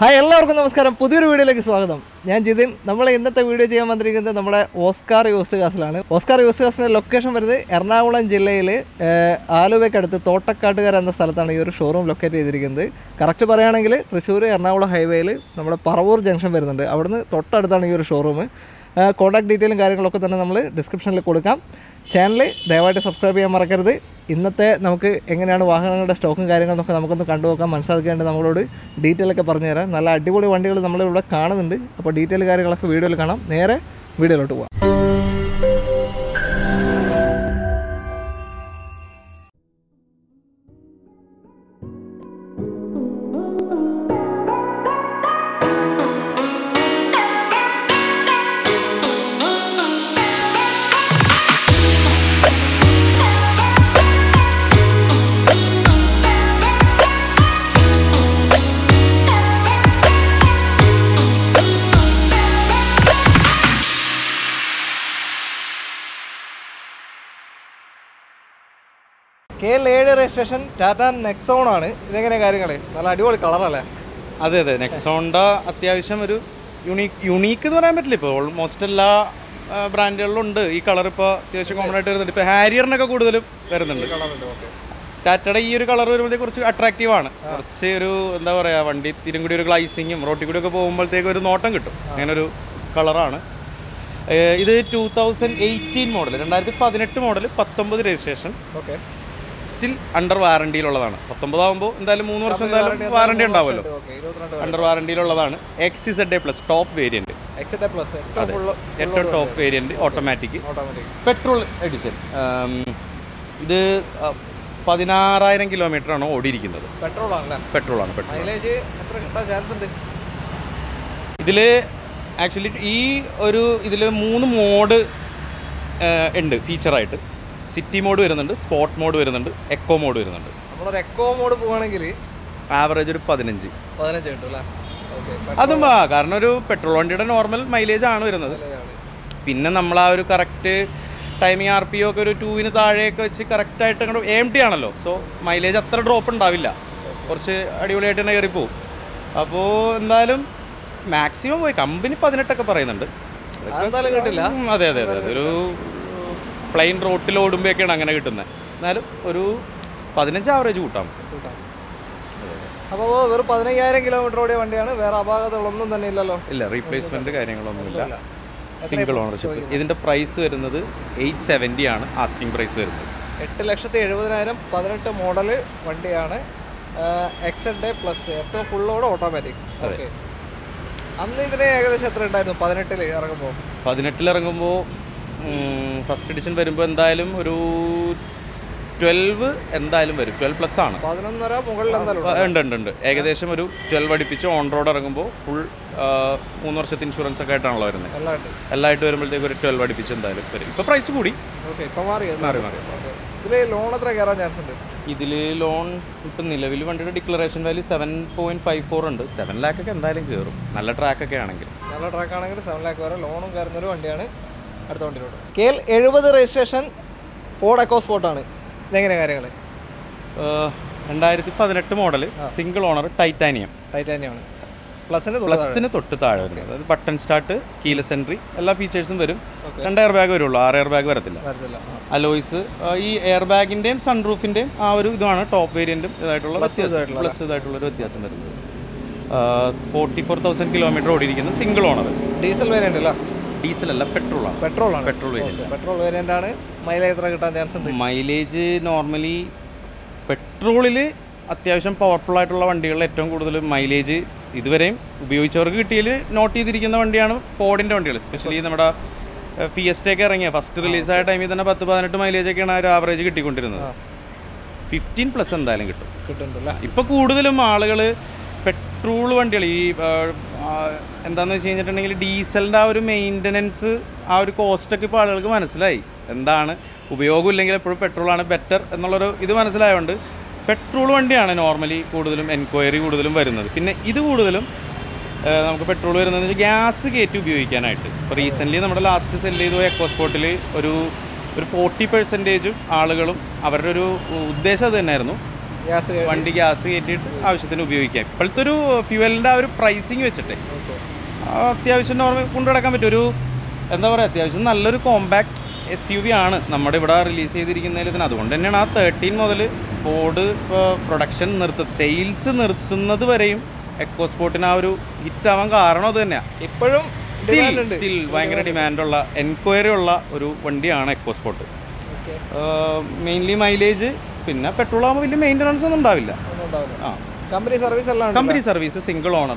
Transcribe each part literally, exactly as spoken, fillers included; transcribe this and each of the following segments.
Hi എല്ലാവർക്കും നമസ്കാരം. പുതിയൊരു വീഡിയോയിലേക്ക് സ്വാഗതം. ഞാൻ ജിതിൻ. നമ്മൾ ഇന്നത്തെ വീഡിയോ ചെയ്യാൻ വന്നിരിക്കുന്നത് നമ്മുടെ ഓസ്കാർ യൂസ്ഡ് കാസിലാണ്. ഓസ്കാർ യൂസ്ഡ് കാസിൻ്റെ ലൊക്കേഷൻ വരുന്നത് എറണാകുളം ജില്ലയിൽ ആലുവയ്ക്കടുത്ത് തോട്ടക്കാട്ടുകര എന്ന സ്ഥലത്താണ് ഈ ഒരു ഷോറൂം ലൊക്കേറ്റ് ചെയ്തിരിക്കുന്നത്. കറക്റ്റ് പറയുകയാണെങ്കിൽ തൃശ്ശൂർ എറണാകുളം ഹൈവേയിൽ നമ്മുടെ പറവൂർ ജംഗ്ഷൻ വരുന്നുണ്ട്. അവിടുന്ന് തൊട്ടടുത്താണ് ഈ ഒരു ഷോറൂം. കോൺടാക്ട് ഡീറ്റെയിലും കാര്യങ്ങളൊക്കെ തന്നെ നമ്മൾ ഡിസ്ക്രിപ്ഷനിൽ കൊടുക്കാം. ചാനൽ ദയവായിട്ട് സബ്സ്ക്രൈബ് ചെയ്യാൻ മറക്കരുത്. ഇന്നത്തെ നമുക്ക് എങ്ങനെയാണ് വാഹനങ്ങളുടെ സ്റ്റോക്കും കാര്യങ്ങളൊക്കെ നമുക്കൊന്ന് കണ്ടുനോക്കാം. മനസ്സിലാക്കേണ്ടത് നമ്മളോട് ഡീറ്റെയിൽ ഒക്കെ പറഞ്ഞു തരാം. നല്ല അടിപൊളി വണ്ടികൾ നമ്മളിവിടെ കാണുന്നുണ്ട്. അപ്പോൾ ഡീറ്റെയിൽ കാര്യങ്ങളൊക്കെ വീഡിയോയിൽ കാണാം. നേരെ വീഡിയോയിലോട്ട് പോകാം. കെ എൽ ഏഴ് രജിസ്ട്രേഷൻ ടാറ്റ നെക്സോൺ ആണ്. ഇതെങ്ങനെ കാര്യങ്ങൾ? നല്ല അടിപൊളി കളറല്ലേ? അതെ അതെ നെക്സോണിൻ്റെ അത്യാവശ്യം ഒരു യുണീക്ക് യുണീക്ക് എന്ന് പറയാൻ പറ്റില്ല. ഇപ്പോൾ ഓൾമോസ്റ്റ് എല്ലാ ബ്രാൻഡുകളിലും ഉണ്ട് ഈ കളർ. ഇപ്പോൾ അത്യാവശ്യം കോമൺ ആയിട്ട് വരുന്നുണ്ട്. ഇപ്പോൾ ഹാരിയറിനൊക്കെ കൂടുതലും വരുന്നുണ്ട്. ടാറ്റയുടെ ഈ ഒരു കളർ വരുമ്പോഴത്തേക്ക് കുറച്ച് അട്രാക്റ്റീവാണ്. കുറച്ച് ഒരു എന്താ പറയുക, വണ്ടി തിരും കൂടി ഒരു ഗ്ലൈസിങ്ങും റോട്ടിൽ കൂടി ഒക്കെ പോകുമ്പോഴത്തേക്ക് ഒരു നോട്ടം കിട്ടും. അങ്ങനെ ഒരു കളറാണ് ഇത്. ടൂ തൗസൻഡ് എയ്റ്റീൻ മോഡൽ, രണ്ടായിരത്തി പതിനെട്ട് മോഡൽ, പത്തൊമ്പത് രജിസ്ട്രേഷൻ. ഓക്കെ. സ്റ്റിൽ അണ്ടർ വാറണ്ടിയിലുള്ളതാണ്. പത്തൊമ്പതാകുമ്പോൾ എന്തായാലും മൂന്ന് വർഷം എന്തായാലും വാറണ്ടി ഉണ്ടാവുമല്ലോ. അണ്ടർ വാറണ്ടിയിലുള്ളതാണ്. X Z A plus top variant. അതെ, ഏറ്റവും top variant automatic petrol edition. ഇത് പതിനാറായിരം കിലോമീറ്റർ ആണ് ഓടിയിരിക്കുന്നത്. പെട്രോളാണ് പെട്രോളാണ് പെട്രോൾ. ഇതിൽ ആക്ച്വലി ഈ ഒരു ഇതിൽ മൂന്ന് മോഡ് ഉണ്ട് ഫീച്ചറായിട്ട്. സിറ്റി മോഡ് വരുന്നുണ്ട്, സ്പോർട്ട് മോഡ് വരുന്നുണ്ട്, എക്കോ മോഡ് വരുന്നുണ്ട്. നമ്മളൊരു എക്കോ മോഡ് പോവുകയാണെങ്കിൽ ആവറേജ് ഒരു പതിനഞ്ച് പതിനഞ്ച് കിട്ടും അല്ലേ? അതും ആ കാരണം ഒരു പെട്രോൾ വണ്ടിയുടെ നോർമൽ മൈലേജ് ആണ് വരുന്നത്. പിന്നെ നമ്മൾ ആ ഒരു correct timing R P O ഒക്കെ ഒരു ടൂവിന് താഴെയൊക്കെ വെച്ച് കറക്റ്റായിട്ട് അങ്ങോട്ട് എം ടി ആണല്ലോ. സോ മൈലേജ് അത്ര ഡ്രോപ്പ് ഉണ്ടാവില്ല. കുറച്ച് അടിപൊളിയായിട്ട് തന്നെ കയറിപ്പോവും. അപ്പോൾ എന്തായാലും മാക്സിമം പോയി കമ്പനി പതിനെട്ടൊക്കെ പറയുന്നുണ്ട്. കിട്ടില്ല. അതെ അതെ അതെ ഒരു പ്ലെയിൻ റോട്ടിൽ ഓടുമ്പോഴൊക്കെയാണ് അങ്ങനെ കിട്ടുന്നത്. എന്നാലും ഒരു പതിനഞ്ച് ആവറേജ് കൂട്ടാം. അപ്പോൾ വെറും പതിനയ്യായിരം കിലോമീറ്റർ ഓടിയ വണ്ടിയാണ്. വേറെ അപാകതകളൊന്നും തന്നെ ഇല്ലല്ലോ? ഇല്ല, റീപ്ലേസ്മെൻറ്റ് കാര്യങ്ങളൊന്നുമില്ല. Single ownership. ഇതിൻ്റെ പ്രൈസ് വരുന്നത് എയ്റ്റ് സെവൻറ്റി ആണ് ആസ്കിംഗ് പ്രൈസ് വരുന്നത്. എട്ട് ലക്ഷത്തി എഴുപതിനായിരം പതിനെട്ട് മോഡൽ വണ്ടിയാണ്. എക്സഡ് എ പ്ലസ്, ഏറ്റവും ഫുള്ളോട് ഓട്ടോമാറ്റിക്. ഓക്കെ. അന്ന് ഇതിന് ഏകദേശം എത്ര ഉണ്ടായിരുന്നു പതിനെട്ടിൽ ഇറങ്ങുമ്പോൾ? പതിനെട്ടിൽ ഇറങ്ങുമ്പോൾ ഫസ്റ്റ് എഡിഷൻ വരുമ്പോൾ എന്തായാലും ഒരു ട്വൽവ് എന്തായാലും വരും. ട്വൽവ് പ്ലസ് ആണ്. പതിനൊന്നര മുകളിൽ എന്തായാലും ഉണ്ട് ഉണ്ട് ഉണ്ട് ഏകദേശം ഒരു ട്വൽവ് അടുപ്പിച്ച് ഓൺ റോഡ് ഇറങ്ങുമ്പോൾ ഫുൾ മൂന്ന് വർഷത്തെ ഇൻഷുറൻസ് ഒക്കെ ആയിട്ടാണല്ലോ വരുന്നത്. എല്ലായിട്ട് വരുമ്പോഴത്തേക്ക് ഒരു ട്വൽവ് അടുപ്പിച്ച് എന്തായാലും വരും. ഇപ്പോൾ പ്രൈസ് കൂടി. ഓക്കെ, ഇപ്പോൾ മാറി മാറി മാറി ഇതിൽ ലോൺ എത്ര കയറാൻ ചാൻസ് ഉണ്ട്? ഇതിൽ ലോൺ ഇപ്പം നിലവിൽ വണ്ടിയുടെ declaration value seven point five four ഉണ്ട്. സെവൻ ലാക്ക് ഒക്കെ എന്തായാലും കയറും നല്ല ട്രാക്കൊക്കെ ആണെങ്കിൽ. നല്ല ട്രാക്ക് ആണെങ്കിൽ സെവൻ ലാക്ക് വരെ ലോണും കയറുന്നൊരു വണ്ടിയാണ്. അടുത്ത വണ്ടിയിലോട്ട് കെ എൽ എഴുപത് രജിസ്ട്രേഷൻ ഫോർഡ് എക്കോ സ്പോർട്ടാണ്. ഇതെങ്ങനെ കാര്യങ്ങൾ? രണ്ടായിരത്തി പതിനെട്ട് മോഡൽ, സിംഗിൾ ഓണർ, ടൈറ്റാനിയം. ടൈറ്റാനിയമാണ്. പ്ലസിന് പ്ലസിന് തൊട്ട് താഴെ വരുന്നത്. അതായത് ബട്ടൺ സ്റ്റാർട്ട്, കീലെസ് എൻട്രി, എല്ലാ ഫീച്ചേഴ്സും വരും. രണ്ട് എയർ ബാഗ് വരുള്ളൂ, ആറ് എയർ ബാഗ് വരത്തില്ല. അലോയ്സ് ഈ എയർ ബാഗിൻ്റെയും സൺറൂഫിൻ്റെയും ആ ഒരു ഇതാണ് ടോപ്പ് വേരിയൻറ്റും ഇതായിട്ടുള്ള പ്ലസ് ഇതായിട്ടുള്ളൊരു വ്യത്യാസം വരുന്നത്. ഫോർട്ടി ഫോർ തൗസൻഡ് കിലോമീറ്റർ ഓടിയിരിക്കുന്ന സിംഗിൾ ഓണർ. ഡീസൽ വേരിയൻ്റ് അല്ല? ഡീസൽ അല്ല, പെട്രോളാണ്. പെട്രോളാണ് പെട്രോൾ വേരിയൻ്റ്. പെട്രോൾ വേരിയൻ്റ് ആണ്. മൈലേജ് എത്ര കിട്ടാൻ ചാൻസ് ഉണ്ട്? മൈലേജ് നോർമലി പെട്രോളിൽ അത്യാവശ്യം പവർഫുൾ ആയിട്ടുള്ള വണ്ടികളിൽ ഏറ്റവും കൂടുതൽ മൈലേജ് ഇതുവരെയും ഉപയോഗിച്ചവർക്ക് കിട്ടിയതിൽ നോട്ട് ചെയ്തിരിക്കുന്ന വണ്ടിയാണ് ഫോർഡിൻ്റെ വണ്ടികൾ. എസ്പെഷ്യലി നമ്മുടെ ഫിയസ്റ്റൊക്കെ ഇറങ്ങിയ ഫസ്റ്റ് റിലീസായ ടൈമിൽ തന്നെ പത്ത് പതിനെട്ട് മൈലേജൊക്കെയാണ് ഒരു ആവറേജ് കിട്ടിക്കൊണ്ടിരുന്നത്. ഫിഫ്റ്റീൻ പ്ലസ് എന്തായാലും കിട്ടും കിട്ടുന്നുണ്ടല്ലോ. ഇപ്പോൾ കൂടുതലും ആളുകൾ പെട്രോൾ വണ്ടികൾ ഈ എന്താണെന്ന് വെച്ച് കഴിഞ്ഞിട്ടുണ്ടെങ്കിൽ ഡീസലിൻ്റെ ആ ഒരു മെയിൻ്റനൻസ്, ആ ഒരു കോസ്റ്റൊക്കെ ഇപ്പോൾ ആളുകൾക്ക് മനസ്സിലായി. എന്താണ് ഉപയോഗമില്ലെങ്കിൽ എപ്പോഴും പെട്രോളാണ് ബെറ്റർ എന്നുള്ളൊരു ഇത് മനസ്സിലായതുകൊണ്ട് പെട്രോൾ വണ്ടിയാണ് നോർമലി കൂടുതലും എൻക്വയറി കൂടുതലും വരുന്നത്. പിന്നെ ഇത് കൂടുതലും നമുക്ക് പെട്രോൾ വരുന്നതെന്ന് വെച്ചാൽ ഗ്യാസ് കയറ്റി ഉപയോഗിക്കാനായിട്ട്. ഇപ്പോൾ റീസെൻ്റ്ലി നമ്മുടെ ലാസ്റ്റ് സെല്ല് ചെയ്ത എക്കോ സ്പോർട്ടിൽ ഒരു ഒരു ഫോർട്ടി പെർസെൻറ്റേജും ആളുകളും അവരുടെ ഒരു ഉദ്ദേശം അത് തന്നെയായിരുന്നു, വണ്ടി ഗ്യാസ് കയറ്റിയിട്ട് ആവശ്യത്തിന് ഉപയോഗിക്കാം. ഇപ്പോഴത്തെ ഒരു ഫ്യൂവലിൻ്റെ ആ ഒരു പ്രൈസിങ് വെച്ചിട്ട് അത്യാവശ്യം നോർമൽ കൊണ്ടു നടക്കാൻ പറ്റും. ഒരു എന്താ പറയുക, അത്യാവശ്യം നല്ലൊരു കോമ്പാക്ട് എസ് യു വി ആണ് നമ്മുടെ ഇവിടെ റിലീസ് ചെയ്തിരിക്കുന്നതിൽ തന്നെ. അതുകൊണ്ട് തന്നെയാണ് ആ തേർട്ടീൻ മുതൽ ഫോർഡ് ഇപ്പോൾ പ്രൊഡക്ഷൻ നിർത്ത സെയിൽസ് നിർത്തുന്നത് വരെയും എക്കോസ്പോർട്ടിന് ആ ഒരു ഹിറ്റ് ആവാൻ കാരണം അത് തന്നെയാണ്. ഇപ്പോഴും സ്റ്റിൽ ഭയങ്കര ഡിമാൻഡുള്ള എൻക്വയറി ഉള്ള ഒരു വണ്ടിയാണ് എക്കോസ്പോർട്ട്. മെയിൻലി മൈലേജ്, പിന്നെ പെട്രോൾ ആകുമ്പോൾ വലിയ മെയിൻ്റനൻസ് ഒന്നും ഉണ്ടാവില്ല. ആ കമ്പനി സർവീസ് എല്ലാം കമ്പനി സർവീസ്, സിംഗിൾ ഓണർ.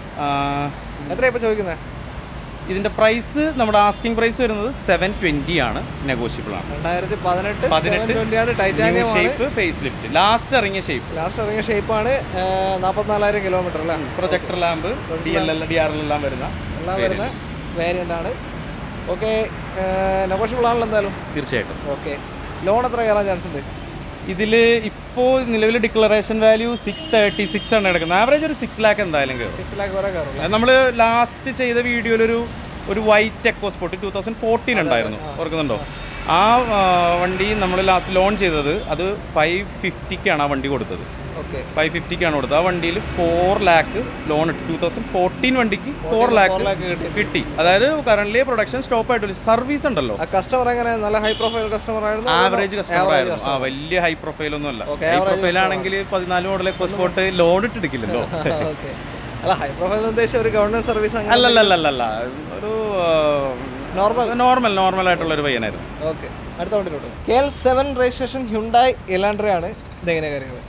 എത്രയാണ് ഇപ്പോൾ ചോദിക്കുന്നത്? ഇതിൻ്റെ പ്രൈസ് നമ്മുടെ ആസ്കിംഗ് പ്രൈസ് വരുന്നത് സെവൻ ട്വൻറ്റി ആണ്, നെഗോഷ്യബിൾ ആണ്. രണ്ടായിരത്തി പതിനെട്ട് പതിനെട്ട് ഷേപ്പ് ഫേസ് ലിഫ്റ്റ്, ലാസ്റ്റ് ഇറങ്ങിയ ഷേപ്പ് ലാസ്റ്റ് ഇറങ്ങിയ ഷേപ്പാണ്. നാൽപ്പത്തിനാലായിരം കിലോമീറ്റർ അല്ലേ? Projector lamp, D L L D R L എല്ലാം വരുന്ന എല്ലാം വരുന്ന വേരിയൻ്റ് ആണ്. ഓക്കെ, നെഗോഷ്യബിൾ ആണല്ലോ എന്തായാലും? തീർച്ചയായിട്ടും. ഓക്കെ, ലോൺ എത്ര കയറാൻ ചാൻസ് ഉണ്ട് ഇതിൽ? ഇപ്പോൾ നിലവിൽ declaration value six thirty six ആണ് എടുക്കുന്നത്. ആവറേജ് ഒരു സിക്സ് ലാക്ക് എന്തായാലും കയറും. സിക്സ് ലാക്ക് വരെ കയറും. നമ്മൾ ലാസ്റ്റ് ചെയ്ത വീഡിയോയിലൊരു ഒരു white EcoSport two thousand fourteen ഉണ്ടായിരുന്നു, ഓർക്കുന്നുണ്ടോ? ആ വണ്ടി നമ്മൾ ലാസ്റ്റ് ലോൺ ചെയ്തത് അത് ഫൈവ് ഫിഫ്റ്റിക്കാണ് ആ വണ്ടി കൊടുത്തത്. ഓക്കെ, ഫൈവ് ഫിഫ്റ്റിക്കാണ് കൊടുത്തത്. ആ വണ്ടിയിൽ ഫോർ ലാക്ക് ലോൺ ഇട്ട് ടൂ തൗസൻഡ് ഫോർട്ടീൻ വണ്ടിക്ക് ഫോർ ലാക്ക് കിട്ടി. അതായത് കറന്റ് പ്രൊഡക്ഷൻ സ്റ്റോപ്പ് ആയിട്ടില്ല. സർവീസ് ഉണ്ടല്ലോ. കസ്റ്റമർ എങ്ങനെ? നല്ല ഹൈ പ്രൊഫൈൽ കസ്റ്റമർ ആയിരുന്നു? ആവറേജ് കസ്റ്റമർ ആയിരുന്നു. ആ വലിയ ഹൈ പ്രൊഫൈൽ ഒന്നും അല്ല. ഹൈ പ്രൊഫൈൽ ആണെങ്കിൽ പതിനാല് മോഡൽ എക്കോസ്പോർട്ട് ലോൺ ഇട്ടെടുക്കില്ലല്ലോ. അല്ല, ഹൈ പ്രൊഫൈൽ ഉദ്ദേശിച്ച ഒരു ഗവൺമെന്റ് സർവീസ് അല്ലല്ലല്ല, ഒരു നോർമൽ നോർമൽ നോർമൽ ആയിട്ടുള്ള ഒരു പയ്യനായിരുന്നു. ഓക്കെ, അടുത്ത വണ്ടിയിലോട്ട്. K L seven registration Hyundai Elantra ആണ്. ഇതെങ്ങനെ കാര്യങ്ങൾ?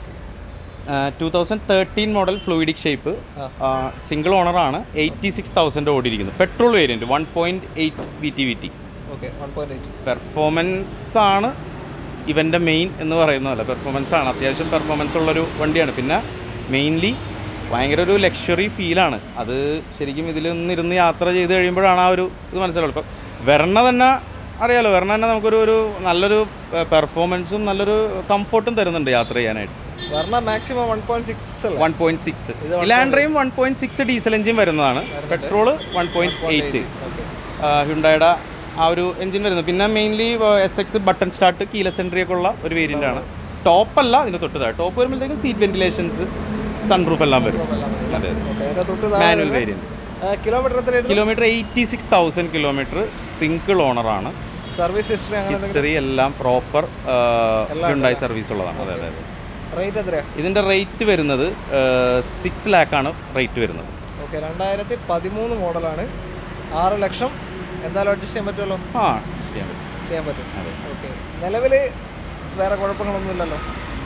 Two thousand thirteen model fluidic shape, single ഓണറാണ്. എയ്റ്റി സിക്സ് തൗസൻഡ് ഓടിയിരിക്കുന്നു. Petrol variant, one point eight V T V T. Okay, one point eight. Performance ആണ് ഇവൻ്റെ main എന്ന് പറയുന്നതല്ല, performance ആണ്. അത്യാവശ്യം പെർഫോമൻസ് ഉള്ളൊരു വണ്ടിയാണ്. പിന്നെ മെയിൻലി ഭയങ്കര ഒരു ലക്ഷറി ഫീലാണ്. അത് ശരിക്കും ഇതിലൊന്നിരുന്ന് യാത്ര ചെയ്ത് കഴിയുമ്പോഴാണ് ആ ഒരു ഇത് മനസ്സിലാവുള്ളൂ. ഇപ്പം വെർണ തന്നെ അറിയാലോ, വെർണ തന്നെ നമുക്കൊരു ഒരു നല്ലൊരു പെർഫോമൻസും നല്ലൊരു കംഫർട്ടും തരുന്നുണ്ട് യാത്ര ചെയ്യാനായിട്ട്. Maximum one point six one point six ഇലാൻഡ്രയും one point six diesel engine വരുന്നതാണ്. പെട്രോള് വൺ പോയിന്റ് എയ്റ്റ് ഹ്യുണ്ടായുടെ ആ ഒരു എഞ്ചിൻ വരുന്നത്. പിന്നെ mainly S X button start, keyless entry ഒക്കെ ഉള്ള ഒരു വേരിയൻ്റ് ആണ്. ടോപ്പല്ല, ഇതിൻ്റെ തൊട്ട് താഴെ ടോപ്പ് വരുമ്പോഴത്തേക്കും സീറ്റ് വെന്റിലേഷൻസ്, സൺറൂഫ് എല്ലാം വരും. അതെ, manual variant. Kilometre kilometre eighty six thousand kilometre single ഓണറാണ്. സർവീസ് ഹിസ്റ്ററി ഹിസ്റ്ററി എല്ലാം പ്രോപ്പർ ഹ്യുണ്ടായി സർവീസ് ഉള്ളതാണ്. അതെ അതെ. റേറ്റ് എത്രയാ? ഇതിൻ്റെ റേറ്റ് വരുന്നത് സിക്സ് ലാക്കാണ് റേറ്റ് വരുന്നത്. ഓക്കെ, രണ്ടായിരത്തി പതിമൂന്ന് മോഡലാണ്. ആറ് ലക്ഷം എന്തായാലും അഡ്ജസ്റ്റ് ചെയ്യാൻ പറ്റുമല്ലോ? ആ, അഡ്ജസ്റ്റ് ചെയ്യാൻ പറ്റും. ചെയ്യാൻ പറ്റും. ഓക്കെ, നിലവിൽ വേറെ കുഴപ്പങ്ങളൊന്നും ഇല്ലല്ലോ?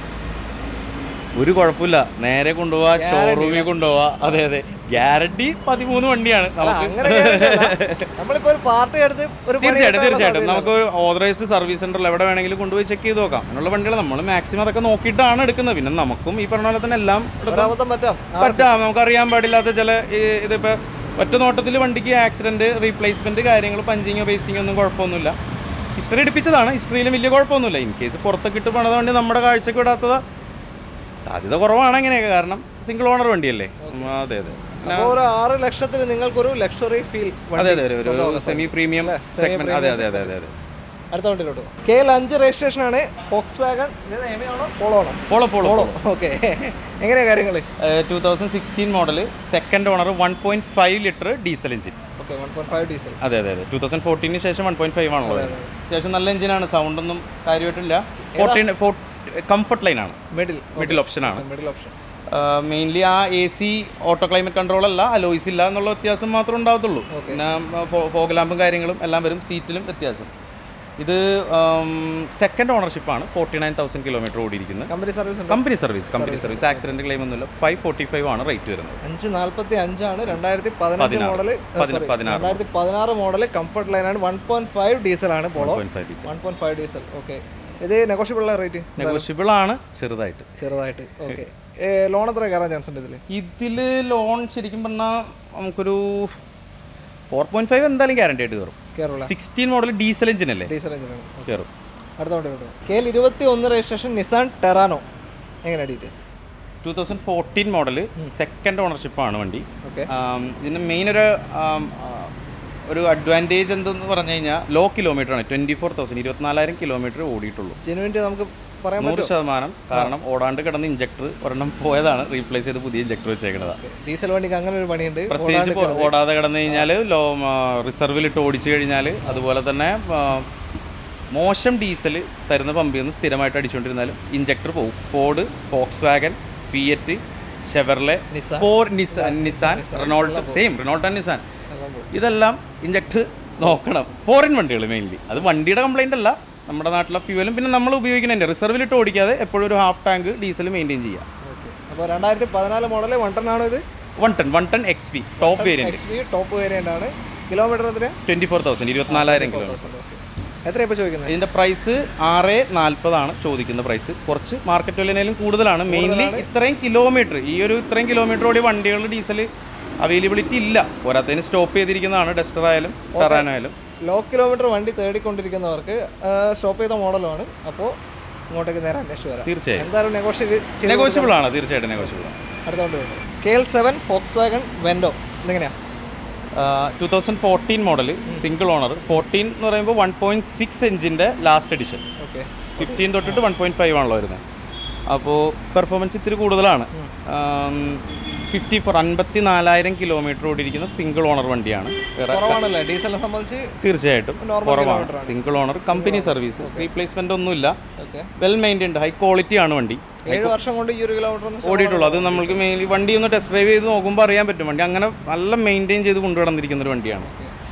ഒരു കുഴപ്പമില്ല, നേരെ കൊണ്ടുപോവാ, ഷോറൂമിൽ കൊണ്ടുപോവാ. അതെ അതെ, ഗ്യാരണ്ടി പതിമൂന്ന് വണ്ടിയാണ് നമുക്ക്. നമ്മളിപ്പോ ഒരു പാർട്ടി എടുത്ത് തീർച്ചയായിട്ടും തീർച്ചയായിട്ടും നമുക്ക് ഒരു ഓതറൈസ്ഡ് സർവീസ് സെന്ററിൽ എവിടെ വേണമെങ്കിലും കൊണ്ടുപോയി ചെക്ക് ചെയ്ത് നോക്കാം. അങ്ങനെയുള്ള വണ്ടികൾ നമ്മൾ മാക്സിമം അതൊക്കെ നോക്കിയിട്ടാണ് എടുക്കുന്നത്. പിന്നെ നമുക്കും ഈ പറഞ്ഞ പോലെ തന്നെ എല്ലാം പറ്റാം. നമുക്കറിയാൻ പാടില്ലാത്ത ചില ഇതിപ്പോൾ ഒറ്റ നോട്ടത്തിൽ വണ്ടിക്ക് ആക്സിഡന്റ്, റീപ്ലേസ്മെന്റ് കാര്യങ്ങൾ, പഞ്ചിങ്ങോ പേസ്റ്റിങ്ങോ ഒന്നും കുഴപ്പമൊന്നുമില്ല. ഹിസ്റ്ററി എടുപ്പിച്ചതാണ്. ഹിസ്റ്ററിയിലും വലിയ കുഴപ്പമൊന്നുമില്ല. ഇൻ കേസ് പുറത്തൊക്കെ ഇട്ട് പണിത വണ്ടി നമ്മുടെ കാഴ്ചക്ക് വിടാത്തത് സാധ്യത കുറവാണ് അങ്ങനെയൊക്കെ, കാരണം സിംഗിൾ ഓണർ വണ്ടിയല്ലേ. അതെ അതെ. ആറ് ലക്ഷത്തിന് നിങ്ങൾക്കൊരു ലക്ഷറി ഫീൽ. അതെ അതെ, ഒരു സെമി പ്രീമിയം സെഗ്മെന്റ്. അതെ അതെ അതെ അതെ അതെ. അടുത്ത വണ്ടിയിലോട്ട്. കെ എൽ അഞ്ച് രജിസ്ട്രേഷൻ ആണ്. ഫോക്സ് വാഗൺ പോളോ ആണോ? Polo Polo. ഓക്കെ, എങ്ങനെയാ കാര്യങ്ങൾ? Two thousand sixteen model, second owner, one point five litre diesel engine. Okay, one point five diesel. അതെ അതെ അതെ. ടൂ തൗസൻഡ് ഫോർട്ടീന് ശേഷം വൺ പോയിന്റ് ഫൈവ് ആണുള്ളത്. അത്യാവശ്യം നല്ല എഞ്ചിനാണ്, സൗണ്ടൊന്നും കാര്യമായിട്ടില്ല. ഫോർട്ടീൻ കംഫർട്ട് ലൈൻ ആണ്, മിഡിൽ മിഡിൽ ഓപ്ഷൻ ആണ്. മിഡിൽ ഓപ്ഷൻ മെയിൻലി ആ A C auto climate control അല്ല, അലോയ്സ് ഇല്ല എന്നുള്ള വ്യത്യാസം മാത്രമേ ഉണ്ടാകത്തുള്ളൂ. പിന്നെ ഫോഗ് ലാമ്പും കാര്യങ്ങളും എല്ലാം വരും. സീറ്റിലും വ്യത്യാസം. ഇത് സെക്കൻഡ് ഓണർഷിപ്പാണ്. ഫോർട്ടി നയൻ തൗസൻഡ് കിലോമീറ്റർ ഓടിയിരിക്കുന്നത്. Company service company service company service accident claim ഒന്നുമില്ല. ഫൈവ് ഫോർട്ടി ഫൈവ് ആണ് റേറ്റ് വരുന്നത്. അഞ്ച് നാൽപ്പത്തി അഞ്ചാണ്. രണ്ടായിരത്തി പതിനഞ്ച് മോഡൽ, രണ്ടായിരത്തി പതിനാറ് മോഡൽ, കംഫർട്ട് ലൈനാണ്. വൺ പോയിന്റ് ഫൈവ് ഡീസലാണ്. Polo one point five diesel. Okay, ഇത് നെഗോഷ്യബിൾ റേറ്റ്? നെഗോഷ്യബിൾ ആണ്, ചെറുതായിട്ട് ചെറുതായിട്ട്. ഓക്കെ, ലോൺ എത്ര കയറാൻ ചാൻസ് ഉണ്ട് ഇതിൽ? ഇതിൽ ലോൺ ശരിക്കും പറഞ്ഞാൽ നമുക്കൊരു ഫോർ പോയിന്റ് ഫൈവ് എന്തായാലും ഗ്യാരണ്ടി ആയിട്ട് കയറും. Kerala sixteen model diesel engine അല്ലേ? ഡീസൽ എഞ്ചിനാണ്. കയറും. അടുത്ത വണ്ടി കേട്ടോ. കെ എൽ ഇരുപത്തി ഒന്ന് രജിസ്ട്രേഷൻ, നിസാൻ ടെറാനോ. എങ്ങനെയാണ് details? Two thousand fourteen model, second ഓണർഷിപ്പാണ് വണ്ടി. ഓക്കെ, ഇതിന് മെയിൻ ഒരു ഒരു അഡ്വാൻറ്റേജ് എന്തെന്ന് പറഞ്ഞു കഴിഞ്ഞാൽ ലോ കിലോമീറ്റർ ആണ്. ട്വൻറ്റി ഫോർ തൗസൻഡ് ഇരുപത്തിനാലായിരം കിലോമീറ്റർ ഓടിയിട്ടുള്ളൂ. ജെനുവിൻ്റെ നമുക്ക് പറയാൻ നൂറ് ശതമാനം. കാരണം ഓടാണ്ട് കിടന്ന ഇഞ്ചക്ടർ ഒരെണ്ണം പോയതാണ്, റീപ്ലേസ് ചെയ്ത് പുതിയ ഇഞ്ചക്ടർ വെച്ചേക്കുന്നത്. ഡീസൽ വണ്ടിക്ക് അങ്ങനെ ഒരു പണിയുണ്ട്, പ്രത്യേകിച്ച് ഓടാതെ കിടന്നു കഴിഞ്ഞാൽ ലോ റിസർവിലിട്ട് ഓടിച്ചു കഴിഞ്ഞാൽ, അതുപോലെ തന്നെ മോശം ഡീസൽ തരുന്ന പമ്പിൽ നിന്ന് സ്ഥിരമായിട്ട് അടിച്ചുകൊണ്ടിരുന്നാലും ഇഞ്ചക്ടർ പോകും. Ford, Volkswagen, Fiat, Chevrolet, for Nissan Nissan Renault, same Renault and Nissan, ഇതെല്ലാം ഇഞ്ചക്ടർ നോക്കണം. ഫോറിൻ വണ്ടികൾ മെയിൻലി. അത് വണ്ടിയുടെ കംപ്ലൈൻ്റ് അല്ല, നമ്മുടെ നാട്ടിലെ ഫ്യൂവലും പിന്നെ നമ്മൾ ഉപയോഗിക്കുന്നതിൻ്റെ റിസർവിലിട്ട് ഓടിക്കാതെ എപ്പോഴും ഒരു ഹാഫ് ടാങ്ക് ഡീസൽ മെയിൻറ്റെയിൻ ചെയ്യാം. അപ്പോൾ രണ്ടായിരത്തി പതിനാല് മോഡൽ വൺ ടൺ ആണോ ഇത്? One ton one ton X V top variant. X V top variant ആണ്. കിലോമീറ്റർ എത്ര? ട്വൻറ്റി ഫോർ തൗസൻഡ് ഇരുപത്തിനാലായിരം കിലോമീറ്റർ. എത്രയാണ് ഇപ്പോൾ ചോദിക്കുന്നത്? ഇതിൻ്റെ പ്രൈസ് ആറ് നാൽപ്പതാണ് ചോദിക്കുന്ന പ്രൈസ്. കുറച്ച് മാർക്കറ്റ് വിലയിലും കൂടുതലാണ്. മെയിൻലി ഇത്രയും കിലോമീറ്റർ, ഈ ഒരു ഇത്രയും കിലോമീറ്റർ ഓടിയ വണ്ടികൾ ഡീസൽ അവൈലബിലിറ്റി ഇല്ല. പോരാത്തതിന് സ്റ്റോപ്പ് ചെയ്തിരിക്കുന്നതാണ് ഡസ്റ്റർ ആയാലും ടെറാൻ ആയാലും. ലോ കിലോമീറ്റർ വണ്ടി തേടിക്കൊണ്ടിരിക്കുന്നവർക്ക് സ്റ്റോപ്പ് ചെയ്ത മോഡലാണ്. അപ്പോൾ ഇങ്ങോട്ടേക്ക് നേരെ അന്വേഷിച്ച് വരാം. തീർച്ചയായും എന്തായാലും നെഗോഷിയേറ്റ് നെഗോഷ്യബിൾ ആണ്. തീർച്ചയായിട്ടും നെഗോഷ്യബിൾ ആണ്. അടുത്തോണ്ട് K L seven Volkswagen Vento ഇതെങ്ങനെയാണ്? Two thousand fourteen model, single owner. Fourteen എന്ന് പറയുമ്പോൾ വൺ പോയിൻറ്റ് സിക്സ് എഞ്ചിൻ്റെ ലാസ്റ്റ് എഡിഷൻ. ഓക്കെ. ഫിഫ്റ്റീൻ തൊട്ടിട്ട് വൺ പോയിൻറ്റ് ഫൈവ് ആണല്ലോ വരുന്നത്. അപ്പോൾ പെർഫോമൻസ് ഇത്തിരി കൂടുതലാണ്. ഫിഫ്റ്റി ഫോർ അൻപത്തി നാലായിരം കിലോമീറ്റർ ഓടിയിരിക്കുന്ന സിംഗിൾ ഓണർ വണ്ടിയാണ്. ഡീസലിനെ സംബന്ധിച്ച് തീർച്ചയായിട്ടും കുറവാണ്. Single owner, company service, replacement ഒന്നുമില്ല, വെൽ മെയിൻറ്റൈൻഡ്, ഹൈ ക്വാളിറ്റി ആണ് വണ്ടി. ഏഴ് വർഷം കൊണ്ട് ഈ ഒരു കിലോമീറ്റർ ഓടിയിട്ടുള്ളൂ. അത് നമുക്ക് മെയിൻലി വണ്ടി ഒന്ന് ടെസ്റ്റ് ഡ്രൈവ് ചെയ്ത് നോക്കുമ്പോൾ അറിയാൻ പറ്റും. വണ്ടി അങ്ങനെ നല്ല മെയിൻറ്റെയിൻ ചെയ്ത് കൊണ്ടുവന്നിരിക്കുന്ന ഒരു വണ്ടിയാണ്.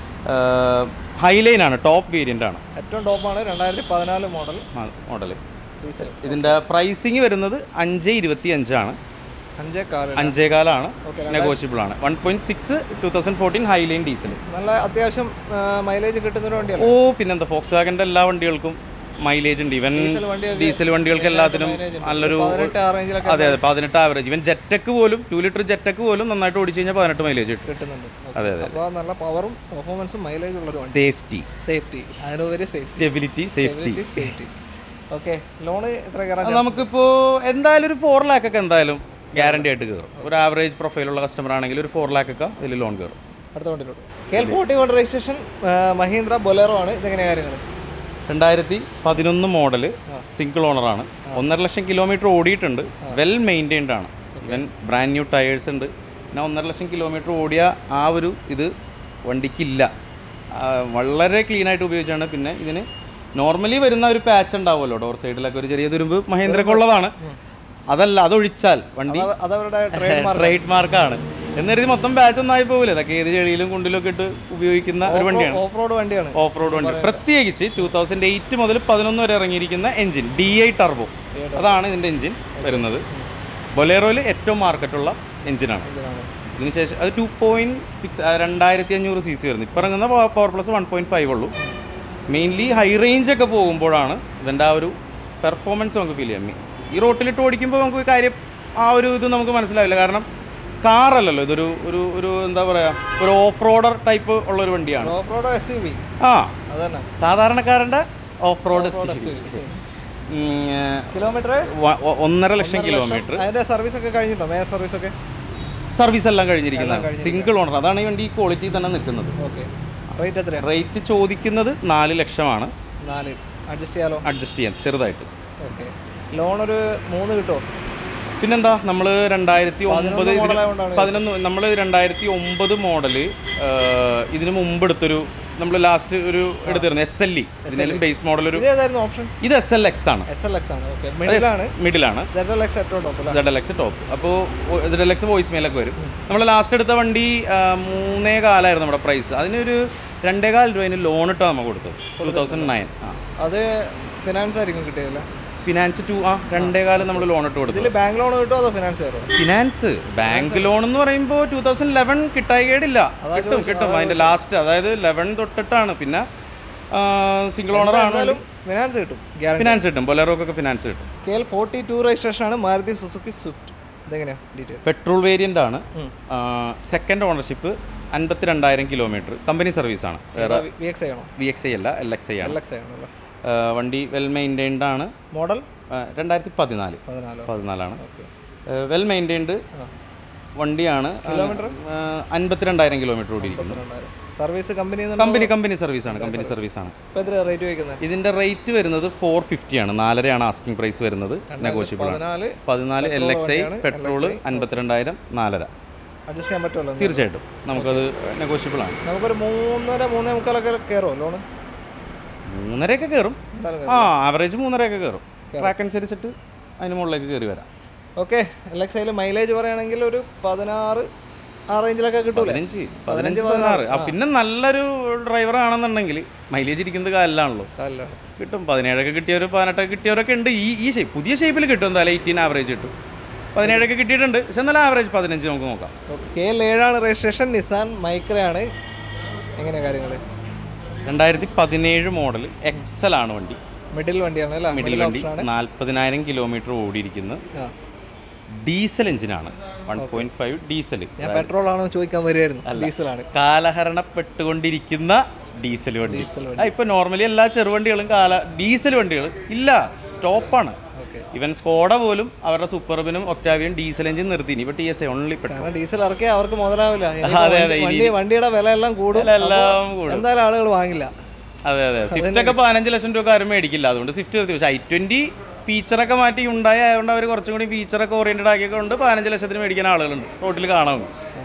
ഹൈലൈൻ ആണ്, ടോപ്പ് വേരിയൻ്റ് ആണ്. ഏറ്റവും ടോപ്പാണ്. രണ്ടായിരത്തി പതിനാല് മോഡൽ മോഡൽ. ഇതിൻ്റെ പ്രൈസിങ് വരുന്നത് അഞ്ച് ഇരുപത്തി അഞ്ചാണ്. അഞ്ചേകാലാണ്. നെഗോഷ്യബിൾ ആണ്. One point six two thousand fourteen Highline diesel. നല്ല അത്യാവശ്യം മൈലേജ് കിട്ടുന്ന ഒരു വണ്ടിയാണ്. ഓ പിന്നെന്താ, ഫോക്സ് വാഗൻ്റെ എല്ലാ വണ്ടികൾക്കും മൈലേജ് ഉണ്ട്. ഇവൻ ഡീസൽ വണ്ടികൾക്ക് എല്ലാത്തിനും നല്ലൊരു, അതെ അതെ പതിനെട്ട് ആവറേജ്. ഇവൻ ജെറ്റക്ക് പോലും, ടു ലിറ്റർ ജെറ്റക്ക് പോലും നന്നായിട്ട് ഓടിച്ചു കഴിഞ്ഞാൽ പതിനെട്ട് മൈലേജ് കിട്ടുന്നുണ്ട്. അതെ അതെ. നല്ല പവറും പെർഫോമൻസും മൈലേജ് ഉള്ള സേഫ്റ്റി സേഫ്റ്റി അതിനുപരി stability safety safety. Okay. Loan എത്ര? നമുക്കിപ്പോൾ എന്തായാലും ഒരു ഫോർ ലാക്ക് ഒക്കെ എന്തായാലും ഗ്യാരണ്ടി ആയിട്ട് കയറും. ഒരു ആവറേജ് പ്രൊഫൈലുള്ള കസ്റ്റമർ ആണെങ്കിൽ ഒരു ഫോർ ലാക്ക് ഒക്കെ ഇതിൽ ലോൺ കയറും. അടുത്ത വണ്ടിയിലോട്ട് K L forty one registration Mahindra Bolero ആണ്. ഇതെങ്ങനെ കാര്യങ്ങൾ? രണ്ടായിരത്തി പതിനൊന്ന് മോഡല്, സിംഗിൾ ഓണറാണ്. ഒന്നര ലക്ഷം കിലോമീറ്റർ ഓടിയിട്ടുണ്ട്. വെൽ മെയിൻറ്റൈൻഡ് ആണ്. ഇവൻ ബ്രാൻഡ് ന്യൂ ടയേഴ്സ് ഉണ്ട്. പിന്നെ ഒന്നര ലക്ഷം കിലോമീറ്റർ ഓടിയ ആ ഒരു ഇത് വണ്ടിക്കില്ല. വളരെ ക്ലീനായിട്ട് ഉപയോഗിച്ചാണ്. പിന്നെ ഇതിന് നോർമലി വരുന്ന ഒരു പാച്ച് ഉണ്ടാവുമല്ലോ ഡോർ സൈഡിലൊക്കെ, ഒരു ചെറിയ തുരുമ്പ് മഹീന്ദ്രക്കുള്ളതാണ്. അതല്ല, അതൊഴിച്ചാൽ വണ്ടി ട്രേഡ് മാർക്കാണ് എന്നരുതി മൊത്തം ബാച്ച് ഒന്നായി പോകില്ല. അതൊക്കെ ഏത് ചെളിയിലും കുണ്ടിലൊക്കെ ഇട്ട് ഉപയോഗിക്കുന്ന ഒരു വണ്ടിയാണ്. ഓഫ് റോഡ് വണ്ടിയാണ്. ഓഫ് റോഡ് വണ്ടി. പ്രത്യേകിച്ച് ടൂ തൗസൻഡ് എയ്റ്റ് മുതൽ പതിനൊന്ന് വരെ ഇറങ്ങിയിരിക്കുന്ന എഞ്ചിൻ ഡി ഐ ടർബോ, അതാണ് ഇതിൻ്റെ എഞ്ചിൻ വരുന്നത്. ബൊലേറോയിൽ ഏറ്റവും മാർക്കറ്റുള്ള എഞ്ചിനാണ്. ഇതിനുശേഷം അത് ടു പോയിന്റ് സിക്സ് രണ്ടായിരത്തി അഞ്ഞൂറ് സി സി വരുന്നത്. ഇപ്പോൾ ഇറങ്ങുന്ന power plus one point five ഉള്ളൂ. മെയിൻലി ഹൈ റേഞ്ച് ഒക്കെ പോകുമ്പോഴാണ് ഇതിൻ്റെ ആ ഒരു പെർഫോമൻസ് നമുക്ക് ഫീൽ ചെയ്യാം. ഈ റോട്ടിലിട്ട് ഓടിക്കുമ്പോൾ നമുക്ക് കാര്യം ആ ഒരു ഇത് നമുക്ക് മനസ്സിലാവില്ല. കാരണം കാറല്ലല്ലോ ഇതൊരു ഒരു ഒരു എന്താ പറയുക, ഒരു ഓഫ് റോഡർ ടൈപ്പ് ഉള്ള ഒരു വണ്ടിയാണ്. Off road S U V. ആ അതന്നെ സാധാരണക്കാരൻ്റെ ഓഫ് റോഡ്. കിലോമീറ്റർ ഒന്നര ലക്ഷം കിലോമീറ്റർ. അതിൻ്റെ സർവീസ് ഒക്കെ കഴിഞ്ഞിട്ടോ? മേജർ സർവീസ് ഒക്കെ സർവീസ് എല്ലാം കഴിഞ്ഞിരിക്കുന്നതാണ്. Single owner. അതാണ് ഈ വണ്ടി ഈ ക്വാളിറ്റി തന്നെ നിൽക്കുന്നത്. ഓക്കെ. റേറ്റ് എത്രയാണ്? റേറ്റ് ചോദിക്കുന്നത് നാല് ലക്ഷമാണ്. നാല് അഡ്ജസ്റ്റ് ചെയ്യാലോ? അഡ്ജസ്റ്റ് ചെയ്യാം ചെറുതായിട്ട്. ഓക്കെ. ലോൺ ഒരു മൂന്ന് കിട്ടുമോ? പിന്നെന്താ, നമ്മൾ രണ്ടായിരത്തി ഒമ്പത് പതിനൊന്ന് നമ്മൾ രണ്ടായിരത്തി ഒമ്പത് മോഡല് ഇതിന് മുമ്പ് എടുത്തൊരു, നമ്മൾ ലാസ്റ്റ് ഒരു എടുത്തിരുന്നു എസ് എൽ ഇ. ഇതിനും ബേസ് മോഡൽ ഒരു ഓപ്ഷൻ. ഇത് എസ് എൽ എക്സ് ആണ്. മിഡിലാണ്. Z L X top. അപ്പോൾ സെഡ് എൽ എക്സ് വോയിസ് മെയിലൊക്കെ വരും. നമ്മൾ ലാസ്റ്റ് എടുത്ത വണ്ടി മൂന്നേ കാലായിരുന്നു നമ്മുടെ പ്രൈസ്. അതിനൊരു രണ്ടേ കാൽ രൂപ അതിന് ലോൺ ഇട്ടാണ് നമുക്ക് കൊടുത്തത്. Two thousand nine. അത് ഫിനാൻസ് ആയിരിക്കും കിട്ടിയതല്ലേ? ഫിനാൻസ് ടു ആ രണ്ടേ കാലം നമ്മൾ ലോൺ ഇട്ട് കൊടുത്തു. ബാങ്ക് ലോൺ കിട്ടുമോ അതോ ഫിനാൻസ്? ഫിനാൻസ്. ബാങ്ക് ലോൺ എന്ന് പറയുമ്പോൾ ടൂ തൗസൻഡ് ലെവൻ കിട്ടായി കേടില്ല. കിട്ടും കിട്ടും അതിന്റെ ലാസ്റ്റ്, അതായത് ലെവൻ തൊട്ടിട്ടാണ്. പിന്നെ സിംഗിൾ ഓണർ ആണ്, ഫിനാൻസ് കിട്ടും. ഫിനാൻസ് കിട്ടും. ബൊലേറോക്കൊക്കെ ഫിനാൻസ് കിട്ടും. K L forty two registration ആണ്. Maruti Suzuki Swift. ഇതെങ്ങനെയാണ് ഡീറ്റെയിൽസ്? പെട്രോൾ വേരിയന്റ് ആണ്. Second ownership. അൻപത്തി രണ്ടായിരം കിലോമീറ്റർ. കമ്പനി സർവീസ് ആണ്. വി എക്സ് ഐ ആണോ? വി എക്സ് ഐ അല്ല, എൽ എക്സ് ഐ ആണ്. എൽ എക്സ് ഐ ആണല്ലോ. വണ്ടി വെൽ മെയിൻറ്റൈൻഡ് ആണ്. മോഡൽ രണ്ടായിരത്തി പതിനാല് പതിനാലാണ്. വെൽ മെയിൻറ്റൈൻഡ് വണ്ടിയാണ്. കിലോമീറ്റർ അൻപത്തി രണ്ടായിരം കിലോമീറ്റർ ഓടിയിരിക്കുന്നത്. സർവീസ് കമ്പനി കമ്പനി കമ്പനി സർവീസാണ് കമ്പനി സർവീസാണ്. ഇപ്പോൾ എത്ര റേറ്റ് വയ്ക്കുന്നത്? ഇതിൻ്റെ റേറ്റ് വരുന്നത് ഫോർ ഫിഫ്റ്റി ആണ്. നാലരയാണ് ആസ്കിംഗ് പ്രൈസ് വരുന്നത്. നെഗോഷ്യബിൾ ആണ്. പതിനാല് എൽ എക്സ് ഐ പെട്രോൾ അൻപത്തിരണ്ടായിരം നാലര അഡ്ജസ്റ്റ് ചെയ്യാൻ പറ്റുമല്ലോ? തീർച്ചയായിട്ടും നമുക്കത് നെഗോഷ്യബിൾ ആണ്. നമുക്കൊരു മൂന്നര മൂന്നേ മുക്കാലൊക്കെ കയറുമോ ലോണ്? മൂന്നരയൊക്കെ കയറും. ആ ആവറേജ് മൂന്നരയൊക്കെ കയറും. ട്രാക്ക് അനുസരിച്ചിട്ട് അതിന് മുകളിലേക്ക് കയറി വരാം. ഓക്കെ. എൽ എക്സ് ഐയിൽ മൈലേജ് പറയുകയാണെങ്കിൽ ഒരു പതിനാറ് ആ റേഞ്ചിലൊക്കെ കിട്ടും. പതിനഞ്ച് പതിനഞ്ച് പതിനാറ്. ആ പിന്നെ നല്ലൊരു ഡ്രൈവർ ആണെന്നുണ്ടെങ്കിൽ മൈലേജ് ഇരിക്കുന്നത് കാലിലാണല്ലോ, കിട്ടും. പതിനേഴൊക്കെ കിട്ടിയവർ പതിനെട്ടൊക്കെ കിട്ടിയവരൊക്കെ ഉണ്ട്. ഈ ഈ ഷേപ്പ് പുതിയ ഷേപ്പിൽ കിട്ടും. എന്തായാലും എയ്റ്റീൻ ആവറേജ് കിട്ടും. പതിനേഴൊക്കെ കിട്ടിയിട്ടുണ്ട്. പക്ഷെ എന്നാലും ആവറേജ് പതിനഞ്ച് നമുക്ക് നോക്കാം. കെ എൽ ഏഴാണ് രജിസ്ട്രേഷൻ. നിസാൻ മൈക്രയാണ്. എങ്ങനെയാണ് കാര്യങ്ങൾ? രണ്ടായിരത്തി പതിനേഴ് മോഡൽ എക്സൽ ആണ് വണ്ടി. മിഡിൽ വണ്ടിയാണ് അല്ലേ? മിഡിൽ വണ്ടി. നാൽപ്പതിനായിരം കിലോമീറ്റർ ഓടിയിരിക്കുന്ന ഡീസൽ എഞ്ചിനാണ്. One point five diesel. ഞാൻ പെട്രോൾ ആണോ ചോദിക്കാൻ വരുമായിരുന്നു. ഡീസലാണ്. കാലഹരണപ്പെട്ടുകൊണ്ടിരിക്കുന്ന ഡീസൽ വണ്ടി. ഇപ്പൊ നോർമലി എല്ലാ ചെറുവണ്ടികളും കാല ഡീസൽ വണ്ടികൾ ഇല്ല, സ്റ്റോപ്പാണ്. ഇവൻ സ്കോഡ പോലും അവരുടെ സൂപ്പർബിനും ഒക്ടാവിയും ഡീസൽ എഞ്ചിൻ നിർത്തി. ഇപ്പൊ T S only petrol. Diesel ഇറക്കിയാൽ അവർക്ക് മുതലാവില്ല. വണ്ടിയുടെ വില എല്ലാം കൂടും, എല്ലാം കൂടും. എന്തായാലും ആളുകൾ വാങ്ങില്ല. അതെ അതെ. സ്വിഫ്റ്റ് ഒക്കെ പതിനഞ്ച് ലക്ഷം രൂപ ആരും മേടിക്കില്ല. അതുകൊണ്ട് സ്വിഫ്റ്റ് നിർത്തി. പക്ഷേ ഐ ട്വന്റി ഫീച്ചറൊക്കെ മാറ്റി ഉണ്ടായി ആയതുകൊണ്ട് അവർ കുറച്ചും കൂടി ഫീച്ചറൊക്കെ ഓറിയന്റഡ് ആക്കിയതുകൊണ്ട് പതിനഞ്ച് ലക്ഷത്തിന് മേടിക്കുന്ന ആളുകളുണ്ട്. റോട്ടിൽ കാണാം.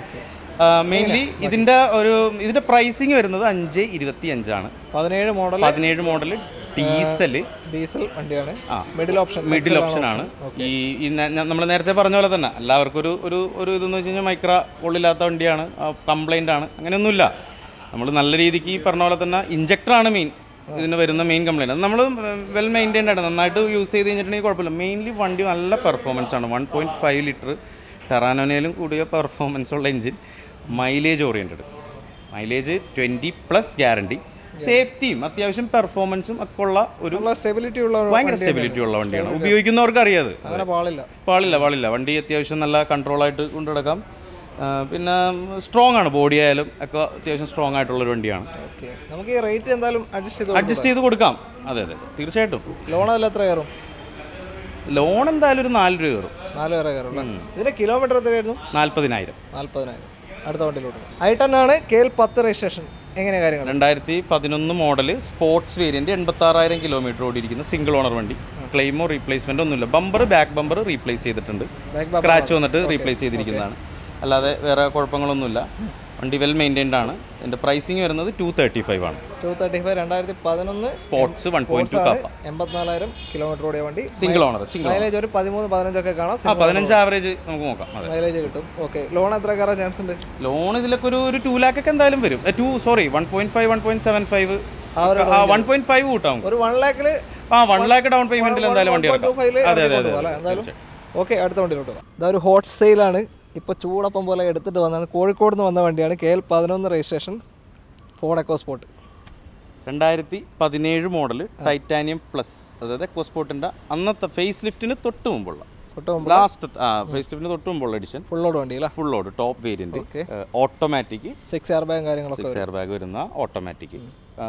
മെയിൻലി ഇതിന്റെ ഒരു ഇതിന്റെ പ്രൈസിങ് വരുന്നത് അഞ്ച് ഇരുപത്തി അഞ്ചാണ്. പതിനേഴ് മോഡൽ പതിനേഴ് മോഡൽ ഡീസൽ ഡീസൽ വണ്ടിയാണ്. ആ മിഡിൽ ഓപ്ഷൻ മിഡിൽ ഓപ്ഷൻ ആണ്. ഈ നമ്മൾ നേരത്തെ പറഞ്ഞ പോലെ തന്നെ എല്ലാവർക്കും ഒരു ഒരു ഒരു ഇതെന്ന് വെച്ച് കഴിഞ്ഞാൽ മൈക്ര ഉള്ളില്ലാത്ത വണ്ടിയാണ്. കംപ്ലൈൻ്റ് ആണ്. അങ്ങനെയൊന്നുമില്ല. നമ്മൾ നല്ല രീതിക്ക് ഈ പറഞ്ഞ പോലെ തന്നെ ഇഞ്ചക്ടറാണ് മെയിൻ ഇതിന് വരുന്ന മെയിൻ കംപ്ലൈൻറ്റ്. അത് നമ്മൾ വെൽ മെയിൻറ്റൈൻഡ് ആണ്. നന്നായിട്ട് യൂസ് ചെയ്ത് കഴിഞ്ഞിട്ടുണ്ടെങ്കിൽ കുഴപ്പമില്ല. മെയിൻലി വണ്ടി നല്ല പെർഫോമൻസ് ആണ്. വൺ പോയിൻറ്റ് ഫൈവ് ലിറ്റർ ടെറാനോനയിലും കൂടിയ പെർഫോമൻസ് ഉള്ള engine. Mileage oriented. Mileage twenty plus guarantee. സേഫ്റ്റിയും അത്യാവശ്യം പെർഫോമൻസും ഒക്കെ ഉള്ള ഒരു സ്റ്റെബിലിറ്റി ഉള്ള ഭയങ്കര സ്റ്റെബിലിറ്റി ഉള്ള വണ്ടിയാണ്. ഉപയോഗിക്കുന്നവർക്ക് അറിയാതെ പാടില്ല പാടില്ല പാടില്ല വണ്ടി അത്യാവശ്യം നല്ല കൺട്രോളായിട്ട് കൊണ്ടുനടക്കാം. പിന്നെ സ്ട്രോങ് ആണ്. ബോഡി ആയാലും ഒക്കെ അത്യാവശ്യം സ്ട്രോങ് ആയിട്ടുള്ളൊരു വണ്ടിയാണ്. നമുക്ക് ഈ റേറ്റ് എന്തായാലും അഡ്ജസ്റ്റ് ചെയ്ത് കൊടുക്കാം. അതെ അതെ തീർച്ചയായിട്ടും. ലോൺ അതിൽ എത്ര കയറും? ലോൺ എന്തായാലും ഒരു നാല് രൂപ കയറും. നാല് രൂപ കയറും. ഇതിന്റെ കിലോമീറ്റർ എത്രയായിരുന്നു? നാൽപ്പതിനായിരം. നാൽപ്പതിനായിരം. അടുത്ത വണ്ടിയിലോട്ട് ഐ ടെൻ ആണ്. കെ എൽ പത്ത് രജിസ്ട്രേഷൻ. എങ്ങനെ കാര്യങ്ങൾ? രണ്ടായിരത്തി പതിനൊന്ന് മോഡൽ സ്പോർട്സ് വേരിയന്റ് എൺപത്തി ആറായിരം കിലോമീറ്റർ ഓടിയിരിക്കുന്ന സിംഗിൾ ഓണർ വണ്ടി. ക്ലെയിമോ റീപ്ലേസ്മെന്റ് ഒന്നുമില്ല. ബമ്പർ ബാക്ക് ബമ്പർ റീപ്ലേസ് ചെയ്തിട്ടുണ്ട്. സ്ക്രാച്ച് വന്നിട്ട് റീപ്ലേസ് ചെയ്തിരിക്കുന്നതാണ്. അല്ലാതെ വേറെ കുഴപ്പങ്ങളൊന്നുമില്ല. വണ്ടി വെൽ മെയിൻറ്റൈൻഡ് ആണ്. എൻ്റെ പ്രൈസിങ് വരുന്നത് ടു തേർട്ടി ഫൈവ് ആണ്. ടു തേർട്ടി ഫൈവ് രണ്ടായിരത്തി പതിനൊന്ന് sports one point two Kappa. എൺപത്തിനാലായിരം കിലോമീറ്റർ ഓടിയ വണ്ടി. Single owner. സിംഗിൾ മൈലേജ് ഒരു പതിമൂന്ന് പതിനഞ്ചൊക്കെ കാണാം. ആ പതിനഞ്ച് ആവറേജ് നമുക്ക് നോക്കാം. മൈലേജ് കിട്ടും. ഓക്കെ. ലോൺ എത്ര കയറാൻ ചാൻസ് ഉണ്ട്? ലോൺ ഇതിലൊക്കെ ഒരു ഒരു ടു ലാക്ക് ഒക്കെ എന്തായാലും വരും. Two sorry one point five one point seven five one point five കൂട്ടാം. ഒരു വൺ ലാക്കിൽ ആ വൺ ലാക്ക് ഡൗൺ പേയ്മെന്റിൽ എന്തായാലും വണ്ടി ഇറക്കാം. അതെ അതെ അതെ. ഓക്കെ. അടുത്ത വണ്ടിയിലോട്ട് പോകാം. ഇതൊരു ഹോട്ട് സെയിലാണ്. ഇപ്പോൾ ചൂടപ്പം പോലെ എടുത്തിട്ട് വന്നതാണ്. കോഴിക്കോട് നിന്ന് വന്ന വണ്ടിയാണ്. കെ എൽ പതിനൊന്ന് രജിസ്ട്രേഷൻ. Ford EcoSport. രണ്ടായിരത്തി പതിനേഴ് മോഡൽ ടൈറ്റാനിയം പ്ലസ്. അതായത് എക്കോസ്പോർട്ടിൻ്റെ അന്നത്തെ ഫേസ് ലിഫ്റ്റിന് തൊട്ട് മുമ്പുള്ള ലാസ്റ്റ് ഫേസ് ലിഫ്റ്റിന് തൊട്ട് മുമ്പുള്ള എഡിഷൻ. ഫുൾ ലോഡ് വണ്ടി അല്ല? Full load top variant. Automatic. Six airbag കാര്യങ്ങളൊക്കെ സിക്സ് എയർ ബാഗ് വരുന്ന ഓട്ടോമാറ്റിക്.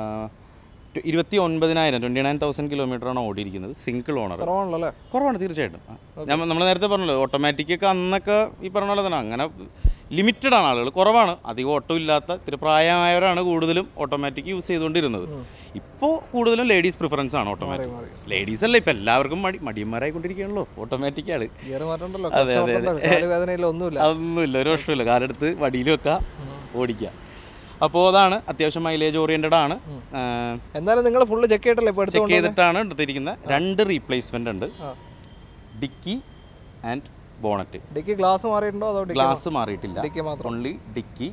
ഇരുപത്തി ഒൻപതിനായിരം ട്വൻറ്റി നയൻ തൗസൻഡ് കിലോമീറ്ററാണ് ഓടിയിരിക്കുന്നത്. Single owner. കുറവാണല്ലോ? കുറവാണ് തീർച്ചയായിട്ടും. ഞാൻ നമ്മൾ നേരത്തെ പറഞ്ഞല്ലോ ഓട്ടോമാറ്റിക് ഒക്കെ അന്നൊക്കെ ഈ പറഞ്ഞ പോലെ തന്നെ അങ്ങനെ ലിമിറ്റഡ് ആണ് ആളുകൾ, കുറവാണ്. അധികം ഓട്ടോ ഇല്ലാത്ത ഇത്തിരി പ്രായമായവരാണ് കൂടുതലും ഓട്ടോമാറ്റിക് യൂസ് ചെയ്തുകൊണ്ടിരുന്നത്. ഇപ്പോൾ കൂടുതലും ലേഡീസ് പ്രിഫറൻസ് ആണ് ഓട്ടോമാറ്റിക്. ലേഡീസ് അല്ല, ഇപ്പം എല്ലാവർക്കും മടി മടിയന്മാരായിക്കൊണ്ടിരിക്കുകയാണല്ലോ. ഓട്ടോമാറ്റിക്കാണ്. അതെ അതെ അതെ. ഒന്നുമില്ല, ഒരു പ്രശ്നമില്ല. കാലെടുത്ത് വടിയിൽ വെക്കുക, ഓടിക്കുക. അപ്പോൾ അതാണ് അത്യാവശ്യം മൈലേജ് ഓറിയന്റഡ് ആണ്. എന്തായാലും നിങ്ങൾ ഫുള്ള് ചെക്ക് ചെയ്തിട്ടല്ലേ? ചെക്ക് ചെയ്തിട്ടാണ് എടുത്തിരിക്കുന്നത്. രണ്ട് റീപ്ലേസ്മെന്റ് ഉണ്ട്. Dickey and bonnet. Dickey glass മാറിയിട്ടുണ്ടോ? അതോ ഗ്ലാസ് മാറിയിട്ടില്ല, ഓൺലി ഡിക്കി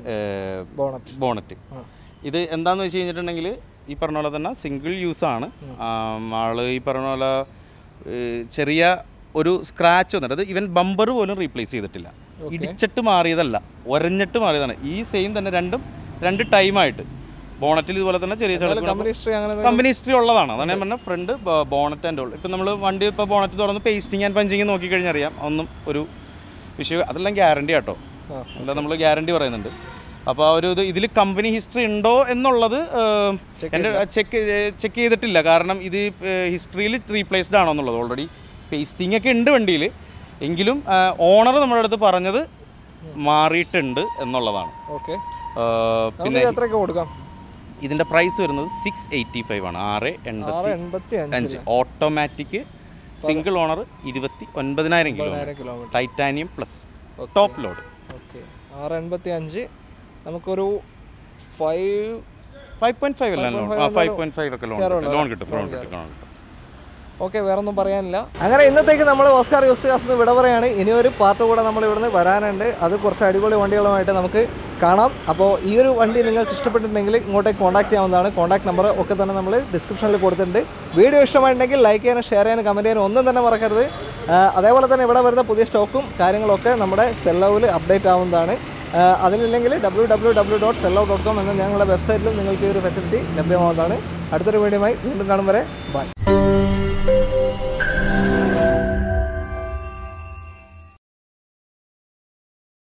ബോണറ്റ്. ഇത് എന്താണെന്ന് വെച്ച് കഴിഞ്ഞിട്ടുണ്ടെങ്കിൽ ഈ പറഞ്ഞ പോലെ തന്നെ സിംഗിൾ യൂസ് ആണ്. ആള് ഈ പറഞ്ഞ പോലെ ചെറിയ ഒരു സ്ക്രാച്ച് വന്നിട്ട് അത് ഇവൻ ബമ്പർ പോലും റീപ്ലേസ് ചെയ്തിട്ടില്ല. ഇടിച്ചിട്ട് മാറിയതല്ല, ഒരഞ്ഞിട്ട് മാറിയതാണ്. ഈ സെയിം തന്നെ രണ്ടും രണ്ട് ടൈമായിട്ട്. ബോണറ്റിൽ ഇതുപോലെ തന്നെ ചെറിയ ചെറിയ കമ്പനി ഹിസ്റ്ററി ഉള്ളതാണ്. അതാണ് ഞാൻ പറഞ്ഞ ഫ്രണ്ട് ബോണറ്റ് ആൻഡ് ഓൾ. ഇപ്പം നമ്മൾ വണ്ടി ഇപ്പോൾ ബോണറ്റ് തുറന്ന് പേസ്റ്റിങ് ആൻഡ് പഞ്ചിങ് നോക്കിക്കഴിഞ്ഞാൽ അറിയാം ഒന്നും ഒരു വിഷയം. അതെല്ലാം ഗ്യാരണ്ടി കേട്ടോ, അല്ല നമ്മൾ ഗ്യാരണ്ടി പറയുന്നുണ്ട്. അപ്പോൾ ആ ഒരു ഇത് ഇതിൽ കമ്പനി ഹിസ്റ്ററി ഉണ്ടോ എന്നുള്ളത് എൻ്റെ ചെക്ക് ചെക്ക് ചെയ്തിട്ടില്ല. കാരണം ഇത് ഹിസ്റ്ററിയിൽ റീപ്ലേസ്ഡ് ആണോ എന്നുള്ളത്. ഓൾറെഡി പേസ്റ്റിംഗ് ഒക്കെ ഉണ്ട് വണ്ടിയിൽ, എങ്കിലും ഓണർ നമ്മുടെ അടുത്ത് പറഞ്ഞത് മാറിയിട്ടുണ്ട് എന്നുള്ളതാണ്. ഓക്കെ. പിന്നെ എത്രയൊക്കെ കൊടുക്കാം? ഇതിൻ്റെ പ്രൈസ് വരുന്നത് സിക്സ് എയ്റ്റി ഫൈവ് ആണ്. ആറ് എൺപത്തി അഞ്ച്. ഓട്ടോമാറ്റിക് സിംഗിൾ ഓണർ ഇരുപത്തി ഒൻപതിനായിരം kilometre titanium plus top load. Okay, ആറ് എൺപത്തി അഞ്ച് നമുക്കൊരു ഫൈവ് ഫൈവ് പോയിന്റ് ഫൈവ് അല്ല ഫൈവ് പോയിന്റ് ഫൈവ് ഒക്കെ ലോൺ ലോൺ കിട്ടും ലോൺ കിട്ടും ലോൺ കിട്ടും. ഓക്കെ, വേറെ ഒന്നും പറയാനില്ല. അങ്ങനെ ഇന്നത്തേക്ക് നമ്മൾ ഓസ്കാർ യൂസ്ഡ് കാർസിന് വിട പറയാണ്. ഇനി ഒരു പാർട്ട് കൂടെ നമ്മൾ ഇവിടുന്ന് വരാനുണ്ട്. അത് കുറച്ച് അടിപൊളി വണ്ടികളുമായിട്ട് നമുക്ക് കാണാം. അപ്പോൾ ഈ ഒരു വണ്ടി നിങ്ങൾക്ക് ഇഷ്ടപ്പെട്ടിട്ടുണ്ടെങ്കിൽ ഇങ്ങോട്ടേക്ക് കോൺടാക്ട് ചെയ്യാവുന്നതാണ്. കോൺടാക്ട് നമ്പർ ഒക്കെ തന്നെ നമ്മൾ ഡിസ്ക്രിപ്ഷനിൽ കൊടുത്തിട്ടുണ്ട്. വീഡിയോ ഇഷ്ടമായിട്ടുണ്ടെങ്കിൽ ലൈക്ക് ചെയ്യാനും ഷെയർ ചെയ്യാനും കമൻറ്റ് ചെയ്യാനും ഒന്നും തന്നെ മറക്കരുത്. അതേപോലെ തന്നെ ഇവിടെ വരുന്ന പുതിയ സ്റ്റോക്കും കാര്യങ്ങളൊക്കെ നമ്മുടെ സെല്ലൗവിൽ അപ്ഡേറ്റ് ആവുന്നതാണ്. അതിലില്ലെങ്കിൽ W W W dot Sellou dot com എന്ന ഞങ്ങളുടെ വെബ്സൈറ്റിലും നിങ്ങൾക്ക് ഈ ഒരു ഫെസിലിറ്റി ലഭ്യമാവുന്നതാണ്. അടുത്തൊരു വീഡിയോയുമായി വീണ്ടും കാണും വരെ ബൈ.